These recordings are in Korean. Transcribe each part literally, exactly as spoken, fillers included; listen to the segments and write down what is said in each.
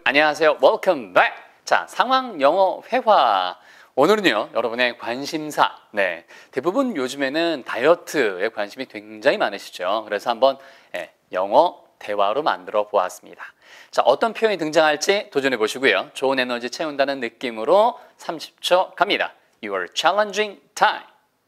안녕하세요. Welcome back. 자, 상황 영어 회화. 오늘은요, 여러분의 관심사. 네, 대부분 요즘에는 다이어트에 관심이 굉장히 많으시죠. 그래서 한번 예, 영어 대화로 만들어 보았습니다. 자, 어떤 표현이 등장할지 도전해 보시고요. 좋은 에너지 채운다는 느낌으로 삼십 초 갑니다. Your challenging time.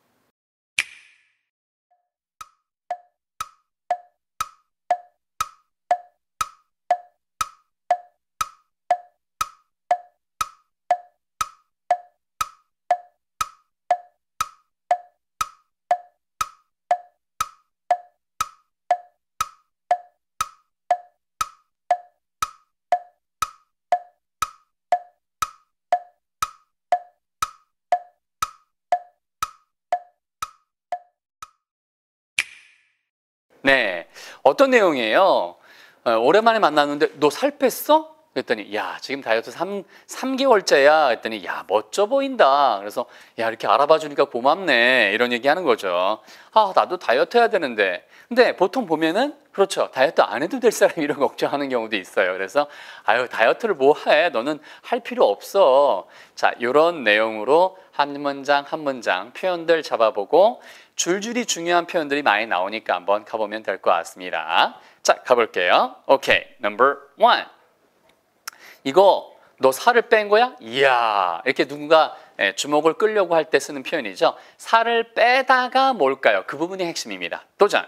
네, 어떤 내용이에요? 어, 오랜만에 만났는데 너 살 뺐어? 그랬더니 야 지금 다이어트 삼, 삼 개월째야 그랬더니 야 멋져 보인다. 그래서 야 이렇게 알아봐 주니까 고맙네 이런 얘기 하는 거죠. 아 나도 다이어트 해야 되는데 근데 보통 보면은 그렇죠 다이어트 안 해도 될 사람이 이런 걱정하는 경우도 있어요. 그래서 아유 다이어트를 뭐 해 너는 할 필요 없어. 자 이런 내용으로 한 문장 한 문장 표현들 잡아보고 줄줄이 중요한 표현들이 많이 나오니까 한번 가보면 될 것 같습니다. 자 가볼게요. 오케이 number one. 이거 너 살을 뺀 거야? 이야 이렇게 누군가 주목을 끌려고 할 때 쓰는 표현이죠. 살을 빼다가 뭘까요? 그 부분이 핵심입니다. 도전.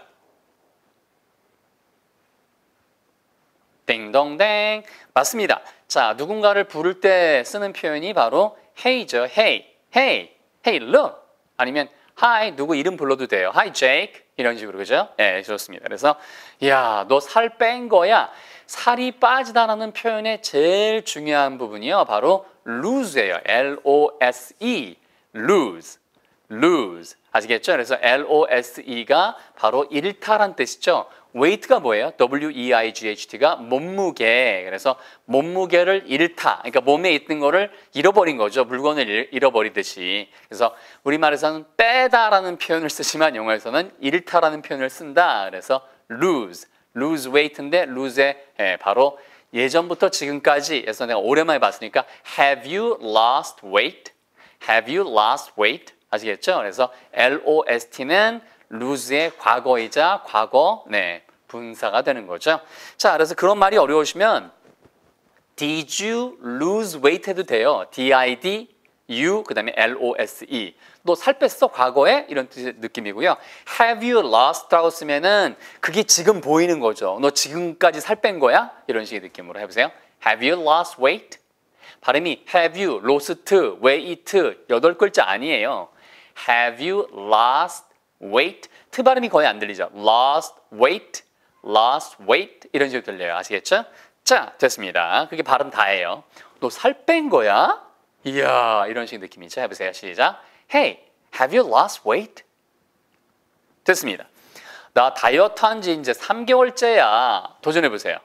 띵동댕 맞습니다. 자 누군가를 부를 때 쓰는 표현이 바로 hey죠. hey, hey, hey look 아니면 hi 누구 이름 불러도 돼요. hi Jake 이런 식으로 그죠? 예, 좋습니다. 그래서 야 너 살 뺀 거야. 살이 빠지다라는 표현의 제일 중요한 부분이요. 바로 lose예요. L O S E lose lose 아시겠죠? 그래서 L O S E가 바로 일타란 뜻이죠. weight가 뭐예요? W E I G H T가 몸무게. 그래서 몸무게를 잃다. 그러니까 몸에 있는 거를 잃어버린 거죠. 물건을 잃어버리듯이. 그래서 우리말에서는 빼다라는 표현을 쓰지만 영어에서는 잃다라는 표현을 쓴다. 그래서 lose, lose weight인데 lose의 예, 바로 예전부터 지금까지 해서 내가 오랜만에 봤으니까 have you lost weight? have you lost weight? 아시겠죠? 그래서 L O S T는 lose의 과거이자 과거 네, 분사가 되는 거죠. 자, 그래서 그런 말이 어려우시면 Did you lose weight 해도 돼요. D I D U 그다음에 L O S E. 너 살 뺐어? 과거에? 이런 뜻의 느낌이고요. Have you lost라고 쓰면은 그게 지금 보이는 거죠. 너 지금까지 살 뺀 거야? 이런 식의 느낌으로 해보세요. Have you lost weight? 발음이 have you, lost, weight 여덟 글자 아니에요. Have you lost weight? 트 발음이 거의 안 들리죠. Lost weight, lost weight 이런 식으로 들려요. 아시겠죠? 자, 됐습니다. 그게 발음 다예요. 너 살 뺀 거야? 이야, 이런 식의 느낌이죠. 해보세요. 시작. Hey, have you lost weight? 됐습니다. 나 다이어트 한 지 이제 삼 개월째야. 도전해보세요.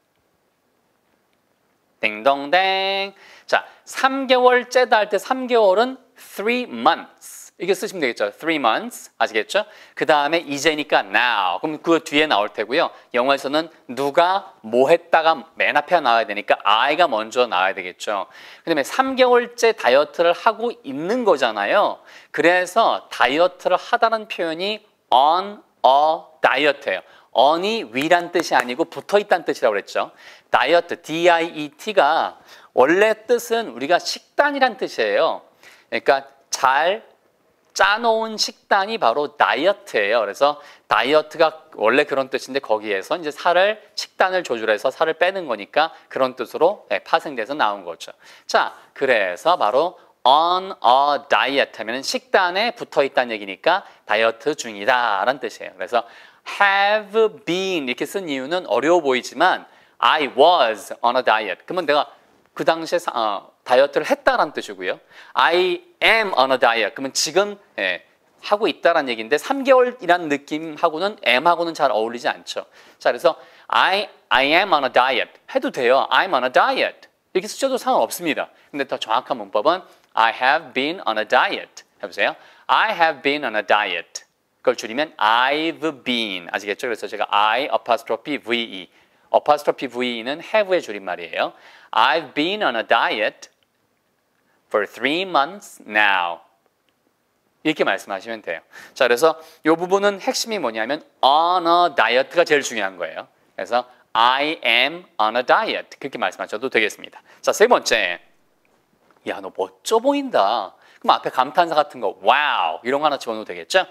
띵동댕. 자, 삼 개월째다 할 때 삼 개월은 three months. 이게 쓰시면 되겠죠. three months. 아시겠죠? 그 다음에 이제니까 now. 그럼 그 뒤에 나올 테고요. 영어에서는 누가 뭐 했다가 맨 앞에 나와야 되니까 I가 먼저 나와야 되겠죠. 그 다음에 삼 개월째 다이어트를 하고 있는 거잖아요. 그래서 다이어트를 하다는 표현이 on a diet예요. on이 위란 뜻이 아니고 붙어있다는 뜻이라고 그랬죠. 다이어트, D I E T가 원래 뜻은 우리가 식단이란 뜻이에요. 그러니까 잘 짜놓은 식단이 바로 다이어트예요. 그래서 다이어트가 원래 그런 뜻인데 거기에서 이제 살을 식단을 조절해서 살을 빼는 거니까 그런 뜻으로 파생돼서 나온 거죠. 자, 그래서 바로 on a diet 하면 식단에 붙어 있다는 얘기니까 다이어트 중이다라는 뜻이에요. 그래서 have been 이렇게 쓴 이유는 어려워 보이지만 I was on a diet. 그러면 내가 그 당시에 어, 다이어트를 했다라는 뜻이고요. I am on a diet. 그러면 지금 예, 하고 있다라는 얘기인데 삼 개월이라는 느낌하고는 am하고는 잘 어울리지 않죠. 자, 그래서 I, I am on a diet 해도 돼요. I'm on a diet. 이렇게 쓰셔도 상관없습니다. 근데 더 정확한 문법은 I have been on a diet. 해보세요. I have been on a diet. 그걸 줄이면 I've been. 아시겠죠? 그래서 제가 I apostrophe ve. apostrophe V는 have의 줄임말이에요. I've been on a diet for three months now. 이렇게 말씀하시면 돼요. 자, 그래서 이 부분은 핵심이 뭐냐면 on a diet가 제일 중요한 거예요. 그래서 I am on a diet. 그렇게 말씀하셔도 되겠습니다. 자, 세 번째. 야, 너 멋져 보인다. 그럼 앞에 감탄사 같은 거, wow, 이런 거 하나 집어넣어도 되겠죠?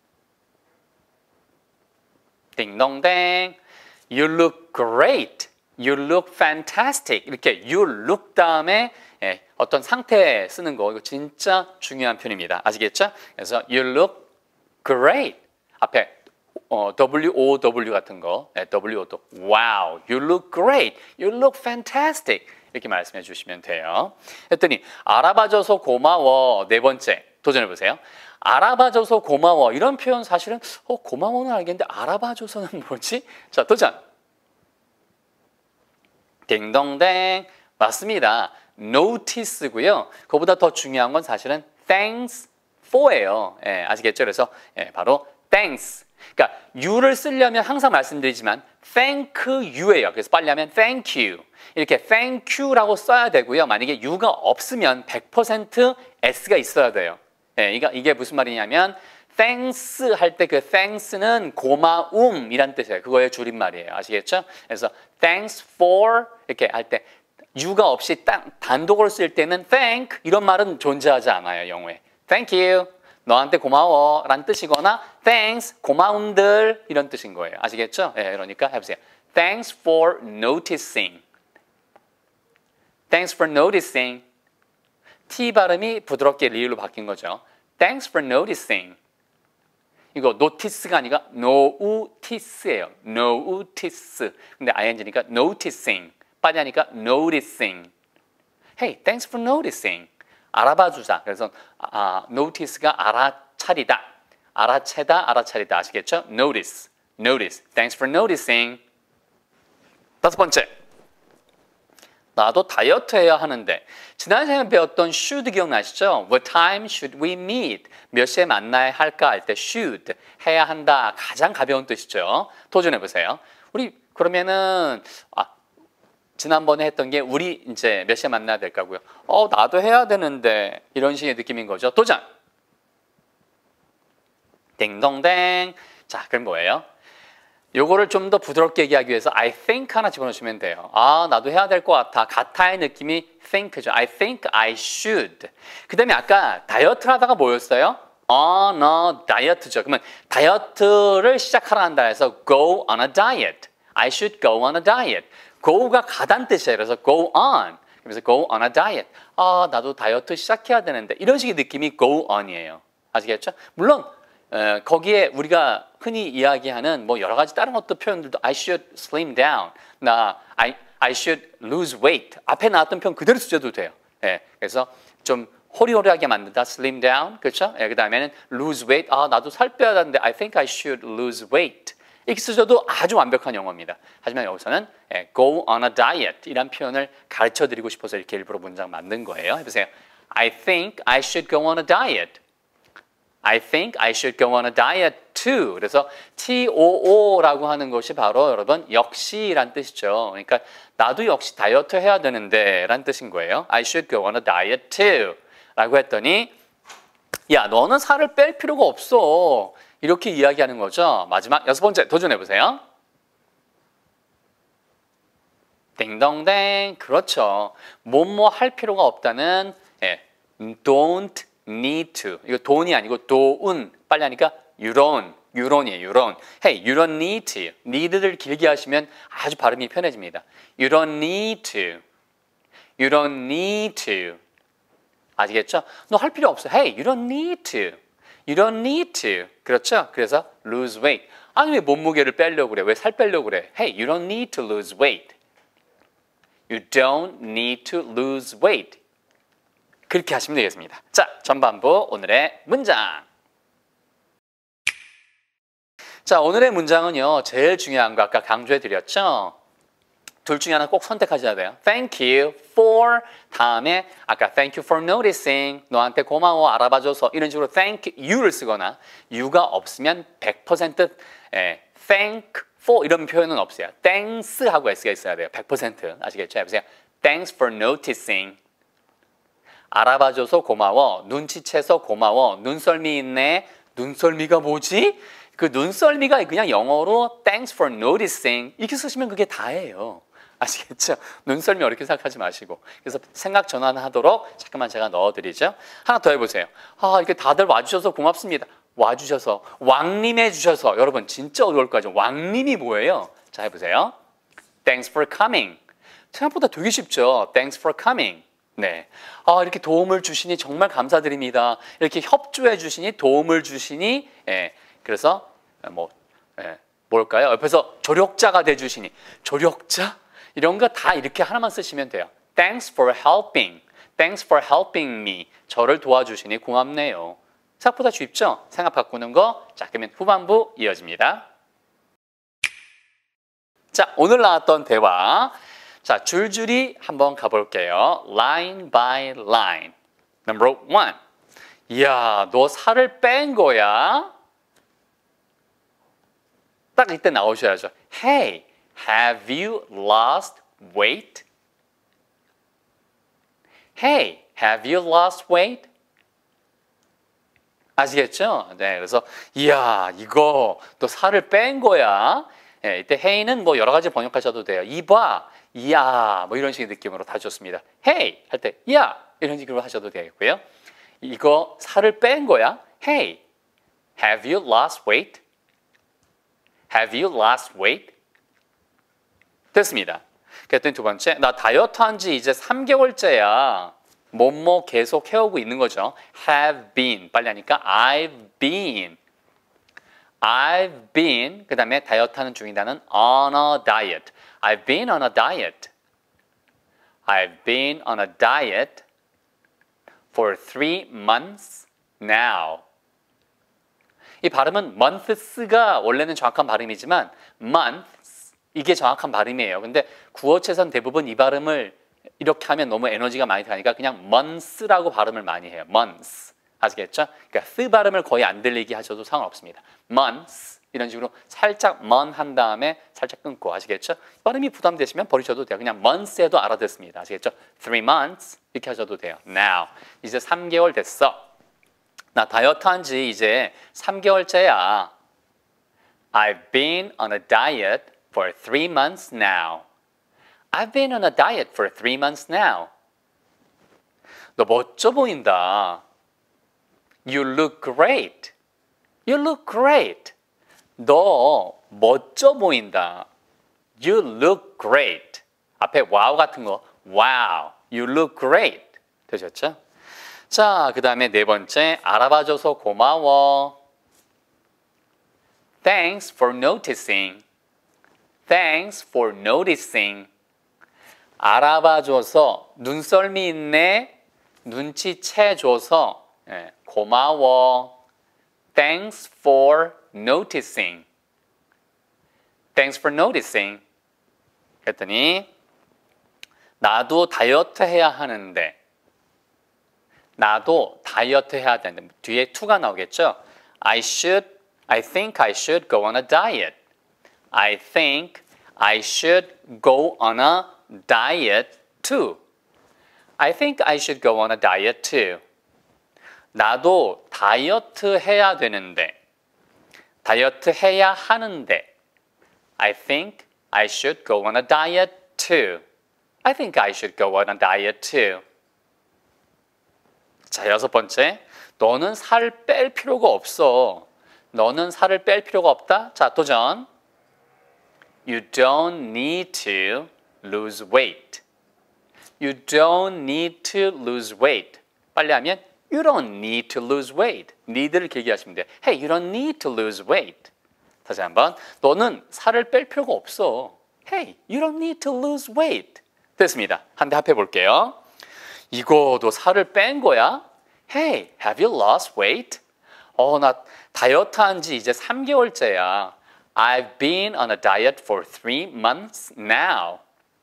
띵동댕. You look great. You look fantastic. 이렇게 you look 다음에 예, 어떤 상태 쓰는 거, 이거 진짜 중요한 표현입니다. 아시겠죠? 그래서 you look great. 앞에 어, W O W 같은 거, 네, W O W. Wow, you look great. You look fantastic. 이렇게 말씀해 주시면 돼요. 했더니 알아봐줘서 고마워. 네 번째 도전해 보세요. 알아봐줘서 고마워. 이런 표현 사실은 어, 고마워는 알겠는데 알아봐줘서는 뭐지? 자, 도전. 딩동댕. 맞습니다. notice고요. 그보다 더 중요한 건 사실은 thanks for예요. 예, 아시겠죠? 그래서 예, 바로 thanks. 그러니까 you를 쓰려면 항상 말씀드리지만 thank you예요. 그래서 빨리 하면 thank you. 이렇게 thank you라고 써야 되고요. 만약에 you가 없으면 백 퍼센트 s가 있어야 돼요. 예, 이게, 이게 무슨 말이냐면 thanks 할 때 그 thanks는 고마움이란 뜻이에요. 그거의 줄임말이에요. 아시겠죠? 그래서 thanks for 이렇게 할 때 you가 없이 딱 단독으로 쓸 때는 thank 이런 말은 존재하지 않아요. 영어에. thank you. 너한테 고마워 라는 뜻이거나 thanks 고마움들 이런 뜻인 거예요. 아시겠죠? 예, 그러니까 해보세요. Thanks for noticing. Thanks for noticing. T 발음이 부드럽게 리을로 바뀐 거죠. Thanks for noticing. 이거 notice가 아니라 notice예요. notice. 근데 ing니까 noticing. 빨리 하니까 noticing. Hey, thanks for noticing. 알아봐 주자. 그래서 아, notice가 알아차리다. 알아채다, 알아차리다. 아시겠죠? notice. notice. Thanks for noticing. 다섯 번째. 나도 다이어트 해야 하는데 지난 시간에 배웠던 should 기억나시죠? What time should we meet? 몇 시에 만나야 할까 할 때 should 해야 한다. 가장 가벼운 뜻이죠. 도전해 보세요. 우리 그러면은 아, 지난번에 했던 게 우리 이제 몇 시에 만나야 될까고요? 어, 나도 해야 되는데 이런 식의 느낌인 거죠. 도전. 딩동댕. 자, 그럼 뭐예요? 요거를 좀 더 부드럽게 얘기하기 위해서 I think 하나 집어넣으시면 돼요. 아, 나도 해야 될 것 같아. 같아의 느낌이 think죠. I think I should. 그 다음에 아까 다이어트를 하다가 뭐였어요? on a diet죠. 그러면 다이어트를 시작하라 한다 해서 go on a diet. I should go on a diet. go가 가단 뜻이에요. 그래서 go on. 그래서 go on a diet. 아, 나도 다이어트 시작해야 되는데. 이런 식의 느낌이 go on이에요. 아시겠죠? 물론 어, 거기에 우리가 흔히 이야기하는 뭐 여러 가지 다른 것도 표현들도 I should slim down, 나 I, I should lose weight 앞에 나왔던 표현 그대로 쓰셔도 돼요. 예, 그래서 좀 호리호리하게 만든다, slim down, 그렇죠? 예, 그 다음에는 lose weight, 아 나도 살 빼야 되는데 I think I should lose weight 이렇게 쓰셔도 아주 완벽한 영어입니다. 하지만 여기서는 예, go on a diet 이란 표현을 가르쳐드리고 싶어서 이렇게 일부러 문장 만든 거예요. 해보세요. I think I should go on a diet. I think I should go on a diet too. 그래서 too라고 하는 것이 바로 여러분 역시란 뜻이죠. 그러니까 나도 역시 다이어트 해야 되는데 라는 뜻인 거예요. I should go on a diet too. 라고 했더니 야 너는 살을 뺄 필요가 없어. 이렇게 이야기하는 거죠. 마지막 여섯 번째 도전해 보세요. 딩동댕. 그렇죠. 뭐뭐 할 필요가 없다는 예, don't need to. 이거 돈이 아니고 don't. 빨리 하니까 you don't. you don't이에요. you don't. Hey, you don't need to. need를 길게 하시면 아주 발음이 편해집니다. You don't need to. You don't need to. 아시겠죠? 너 할 필요 없어. Hey, you don't need to. You don't need to. 그렇죠? 그래서 lose weight. 아니 왜 몸무게를 빼려고 그래? 왜 살 빼려고 그래? Hey, you don't need to lose weight. You don't need to lose weight. 그렇게 하시면 되겠습니다. 자, 전반부 오늘의 문장. 자, 오늘의 문장은요. 제일 중요한 거 아까 강조해 드렸죠. 둘 중에 하나 꼭 선택하셔야 돼요. Thank you for 다음에 아까 thank you for noticing 너한테 고마워 알아봐줘서 이런 식으로 thank you를 쓰거나 you가 없으면 백 퍼센트 예, thank for 이런 표현은 없어요. thanks 하고 s가 있어야 돼요. 백 퍼센트 아시겠죠? 해보세요. Thanks for noticing. 알아봐줘서 고마워. 눈치채서 고마워. 눈썰미 있네. 눈썰미가 뭐지? 그 눈썰미가 그냥 영어로 Thanks for noticing 이렇게 쓰시면 그게 다예요. 아시겠죠? 눈썰미 어렵게 생각하지 마시고. 그래서 생각 전환하도록 잠깐만 제가 넣어드리죠. 하나 더 해보세요. 아, 이렇게 다들 와주셔서 고맙습니다. 와주셔서, 왕림해 주셔서. 여러분 진짜 어려울 거죠. 왕림이 뭐예요? 자, 해보세요. Thanks for coming. 생각보다 되게 쉽죠. Thanks for coming. 네. 아, 이렇게 도움을 주시니 정말 감사드립니다. 이렇게 협조해 주시니 도움을 주시니 예. 그래서 뭐 예. 뭘까요? 옆에서 조력자가 돼 주시니 조력자? 이런 거 다 이렇게 하나만 쓰시면 돼요. Thanks for helping. Thanks for helping me. 저를 도와주시니 고맙네요. 생각보다 쉽죠? 생각 바꾸는 거. 자, 그러면 후반부 이어집니다. 자, 오늘 나왔던 대화. 자, 줄줄이 한번 가볼게요. Line by line. Number one. 이야, 너 살을 뺀 거야? 딱 이때 나오셔야죠. Hey, have you lost weight? Hey, have you lost weight? 아시겠죠? 네, 그래서 이야, 이거 너 살을 뺀 거야? 네, 이때 hey는 뭐 여러 가지 번역하셔도 돼요. 이봐, 이야, 뭐 이런 식의 느낌으로 다 좋습니다. Hey 할 때 야 이런 식으로 하셔도 되겠고요. 이거 살을 뺀 거야? Hey, have you lost weight? Have you lost weight? 됐습니다. 그랬더니 두 번째, 나 다이어트 한 지 이제 삼 개월째야. 뭐뭐 계속 해오고 있는 거죠. Have been. 빨리 하니까 I've been. I've been. 그 다음에 다이어트 하는 중이다는 on a diet. I've been on a diet. I've been on a diet for three months now. 이 발음은 months가 원래는 정확한 발음이지만 months 이게 정확한 발음이에요. 근데 구어체선 대부분 이 발음을 이렇게 하면 너무 에너지가 많이 들어가니까 그냥 months라고 발음을 많이 해요. months. 아시겠죠? 그러니까 쓰 발음을 거의 안 들리게 하셔도 상관없습니다. months 이런 식으로 살짝 mon 한 다음에 살짝 끊고 아시겠죠? 발음이 부담되시면 버리셔도 돼요. 그냥 months 해도 알아듣습니다. 아시겠죠? three months 이렇게 하셔도 돼요. Now 이제 삼 개월 됐어. 나 다이어트 한 지 이제 삼 개월째야. I've been on a diet for three months now. I've been on a diet for three months now. 너 멋져 보인다. You look great. You look great. 너 멋져 보인다. You look great. 앞에 wow 같은 거. Wow. You look great. 되셨죠? 자, 그 다음에 네 번째. 알아봐줘서 고마워. Thanks for noticing. Thanks for noticing. 알아봐줘서 눈썰미 있네. 눈치채줘서 예, 고마워. Thanks for noticing. Thanks for noticing. 그랬더니 나도 다이어트 해야 하는데 나도 다이어트 해야 되는데 뒤에 to가 나오겠죠? I should, I think I should go on a diet. I think I should go on a diet too. I think I should go on a diet too. 나도 다이어트 해야 되는데 다이어트 해야 하는데 I think I should go on a diet too. I think I should go on a diet too. 자, 여섯 번째. 너는 살 뺄 필요가 없어. 너는 살을 뺄 필요가 없다. 자, 도전. You don't need to lose weight. You don't need to lose weight. 빨리 하면 You don't need to lose weight. need를 길게 하시면 돼요. Hey, you don't need to lose weight. 다시 한번. 너는 살을 뺄 필요가 없어. Hey, you don't need to lose weight. 됐습니다. 한 대 합해 볼게요. 이거 너 살을 뺀 거야? Hey, have you lost weight? 어, 나 다이어트 한 지 이제 삼 개월째야. I've been on a diet for three months now.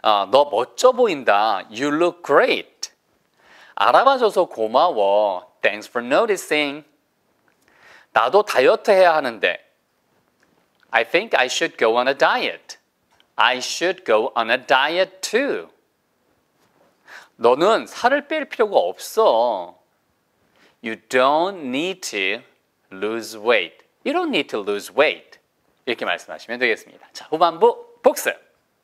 어, 너 멋져 보인다. You look great. 알아봐줘서 고마워. Thanks for noticing. 나도 다이어트 해야 하는데. I think I should go on a diet. I should go on a diet too. 너는 살을 뺄 필요가 없어. You don't need to lose weight. You don't need to lose weight. 이렇게 말씀하시면 되겠습니다. 자, 후반부 복습.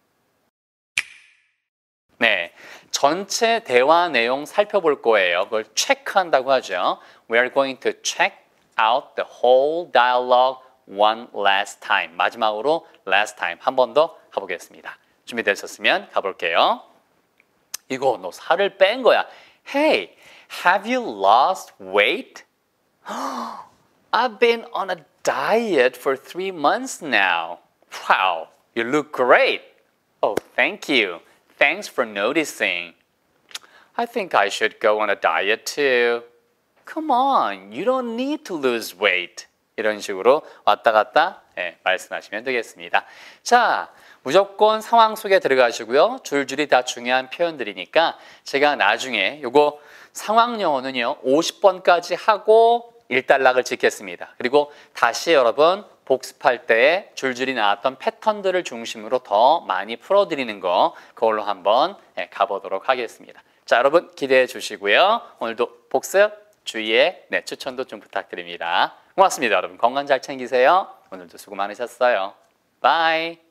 네, 전체 대화 내용 살펴볼 거예요. 그걸 체크한다고 하죠. We are going to check out the whole dialogue one last time. 마지막으로 last time 한 번 더 가보겠습니다. 준비되셨으면 가볼게요. 이거 너 살을 뺀 거야. Hey, have you lost weight? I've been on a diet for three months now. Wow, you look great. Oh, thank you. Thanks for noticing. I think I should go on a diet too. Come on, you don't need to lose weight. 이런 식으로 왔다 갔다 네, 말씀하시면 되겠습니다. 자, 무조건 상황 속에 들어가시고요. 줄줄이 다 중요한 표현들이니까 제가 나중에 요거 상황 영어는요. 오십 번까지 하고 일단락을 짓겠습니다. 그리고 다시 여러분 복습할 때에 줄줄이 나왔던 패턴들을 중심으로 더 많이 풀어드리는 거 그걸로 한번 네, 가보도록 하겠습니다. 자, 여러분 기대해 주시고요. 오늘도 복습 주위에 네, 추천도 좀 부탁드립니다. 고맙습니다. 여러분 건강 잘 챙기세요. 오늘도 수고 많으셨어요. 바이.